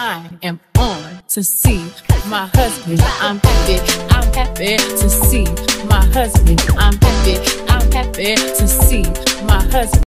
I am on to see my husband. I'm happy to see my husband. I'm happy to see my husband.